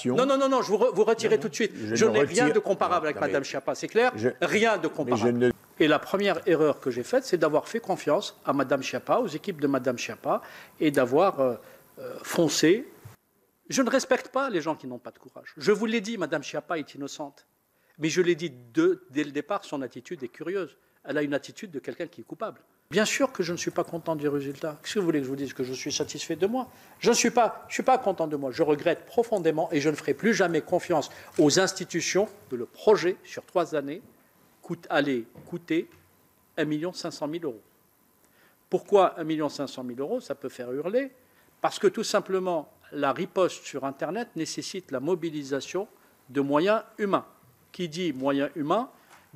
partions... Non, vous retirez tout de suite. Je n'ai rien de comparable avec Mme Schiappa, c'est clair? Rien de comparable. Et la première erreur que j'ai faite, c'est d'avoir fait confiance à Mme Schiappa, aux équipes de Mme Schiappa, et d'avoir foncé. Je ne respecte pas les gens qui n'ont pas de courage. Je vous l'ai dit, Mme Schiappa est innocente. Mais je l'ai dit dès le départ, son attitude est curieuse. Elle a une attitude de quelqu'un qui est coupable. Bien sûr que je ne suis pas content du résultat. Qu'est-ce que vous voulez que je vous dise? Que je suis satisfait de moi? Je ne suis pas content de moi. Je regrette profondément et je ne ferai plus jamais confiance aux institutions que le projet, sur 3 années, allait coûter 1 500 000 €. Pourquoi 1 500 000 €? Ça peut faire hurler. Parce que tout simplement, la riposte sur Internet nécessite la mobilisation de moyens humains. Qui dit moyens humains,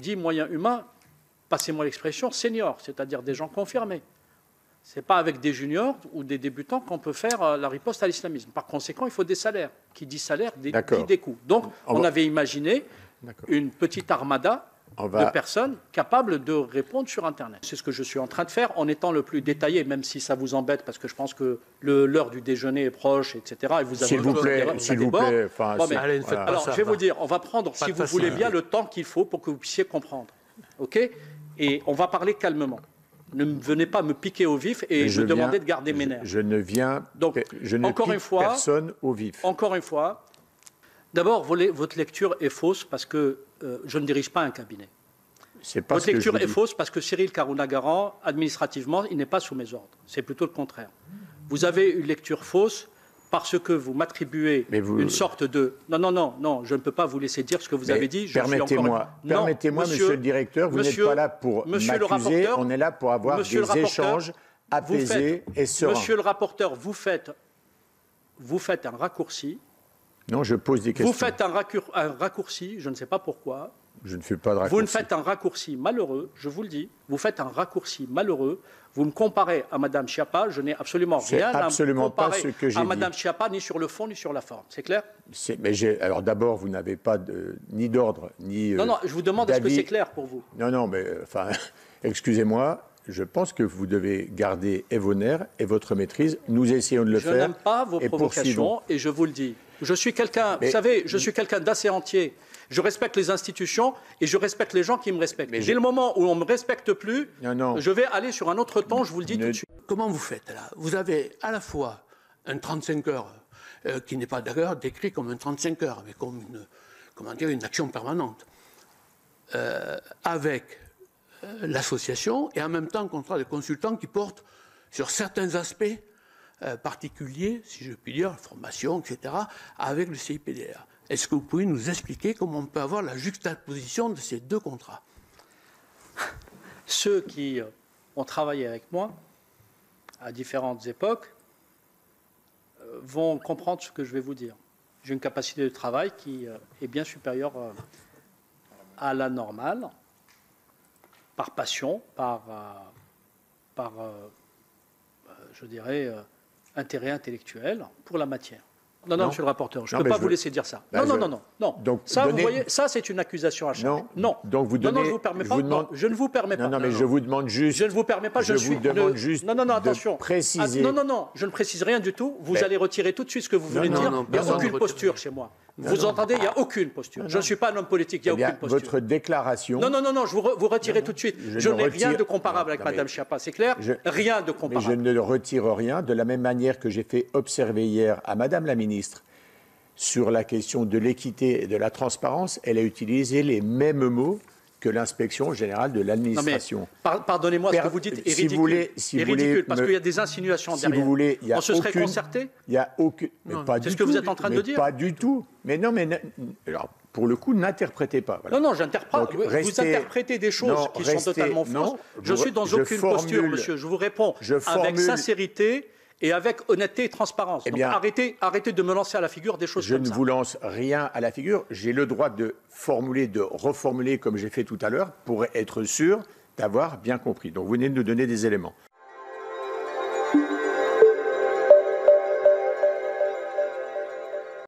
passez-moi l'expression, seniors, c'est-à-dire des gens confirmés. Ce n'est pas avec des juniors ou des débutants qu'on peut faire la riposte à l'islamisme. Par conséquent, il faut des salaires. Qui dit salaire, dit des coûts. Donc, on avait imaginé une petite armada de personnes capables de répondre sur Internet. C'est ce que je suis en train de faire en étant le plus détaillé, même si ça vous embête, parce que je pense que l'heure du déjeuner est proche, etc. Et vous avez s'il vous plaît. Alors, je vais vous dire, on va prendre, si vous voulez bien, le temps qu'il faut pour que vous puissiez comprendre. OK? Et on va parler calmement. Ne venez pas me piquer au vif et me demander de garder mes nerfs. Je ne pique personne au vif. Encore une fois, d'abord, votre lecture est fausse parce que je ne dirige pas un cabinet. Votre lecture est fausse parce que Cyril Karouna-Garran, administrativement, il n'est pas sous mes ordres. C'est plutôt le contraire. Vous avez une lecture fausse parce que vous m'attribuez une sorte de... Non, je ne peux pas vous laisser dire ce que vous avez dit. Permettez-moi, monsieur le directeur, vous n'êtes pas là pour m'accuser, on est là pour avoir des échanges apaisés et sereins. Monsieur le rapporteur, vous faites un raccourci. Non, je pose des questions. Vous faites un raccourci, je ne sais pas pourquoi. Je ne fais pas de raccourci. Vous ne faites un raccourci malheureux, je vous le dis. Vous faites un raccourci malheureux. Vous me comparez à Mme Schiappa. Je n'ai absolument rien à me comparer à Mme Schiappa, ni sur le fond, ni sur la forme. C'est clair? Alors d'abord, vous n'avez pas ni d'ordre, ni Non, je vous demande, est-ce que c'est clair pour vous? Non, mais excusez-moi. Je pense que vous devez garder vos nerfs et votre maîtrise. Nous essayons de le faire. Je n'aime pas vos provocations et je vous le dis. Je suis quelqu'un, vous savez, je suis quelqu'un d'assez entier. Je respecte les institutions et je respecte les gens qui me respectent. Dès le moment où on ne me respecte plus, je vais aller sur un autre ton, je vous le dis tout de suite. Comment vous faites là? Vous avez à la fois un 35 heures, qui n'est pas d'ailleurs décrit comme un 35 heures, mais comme une action permanente, avec l'association et en même temps un contrat de consultant qui porte sur certains aspects particuliers, si je puis dire, formation, etc., avec le CIPDR. Est-ce que vous pouvez nous expliquer comment on peut avoir la juxtaposition de ces deux contrats? Ceux qui ont travaillé avec moi à différentes époques vont comprendre ce que je vais vous dire. J'ai une capacité de travail qui est bien supérieure à la normale, par passion, par je dirais, intérêt intellectuel pour la matière. Non, monsieur le rapporteur, je ne peux pas vous laisser dire ça. Non. Donc, ça, vous voyez, ça, c'est une accusation à charge. Non. Donc, vous donnez... Non, je ne vous permets pas. Je ne vous permets pas. Non, mais je vous demande juste... Je ne vous permets pas. Je vous demande juste attention. De préciser... Non, je ne précise rien du tout. Vous allez retirer tout de suite ce que vous voulez dire. Il n'y a aucune posture chez moi. Vous entendez, il n'y a aucune posture. Je ne suis pas un homme politique, il n'y a aucune posture. Votre déclaration... Non, vous retirez tout de suite. Je n'ai rien de comparable avec Mme Schiappa, c'est clair? Rien de comparable. Mais je ne retire rien, de la même manière que j'ai fait observer hier à Mme la ministre sur la question de l'équité et de la transparence, elle a utilisé les mêmes mots que l'inspection générale de l'administration. Pardonnez-moi, ce que vous dites est ridicule. C'est ridicule, parce qu'il y a des insinuations derrière. Si vous voulez, on se serait concerté? Il n'y a aucune... C'est ce que vous êtes en train de dire? Pas du tout. Mais non, mais... Alors, pour le coup, n'interprétez pas. Voilà. Non, j'interprète. Vous interprétez des choses qui sont totalement fausses. Je suis dans aucune posture, monsieur. Je vous réponds avec sincérité et avec honnêteté et transparence. Donc arrêtez de me lancer à la figure des choses comme ça. Je ne vous lance rien à la figure. J'ai le droit de reformuler comme j'ai fait tout à l'heure pour être sûr d'avoir bien compris. Donc vous venez de nous donner des éléments.